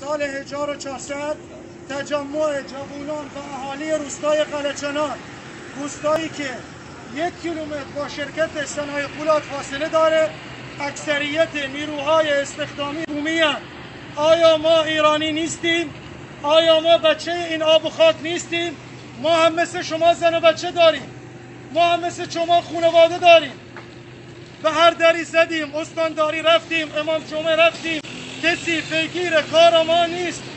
سال 1400 تجمع جوانان و اهالی روستای قلعه‌چنار، روستایی که 1 کیلومتر با شرکت صنایع فولاد فاصله داره، اکثریت نیروهای استخدامی بومی هستند. آیا ما ایرانی نیستیم؟ آیا ما بچه این آب و خاک نیستیم؟ ما هم مثل شما زن و بچه داریم، ما هم مثل شما خانواده داریم. به هر دری زدیم، استانداری رفتیم، امام جمعه رفتیم، کسی پیگیر کار ما نیست.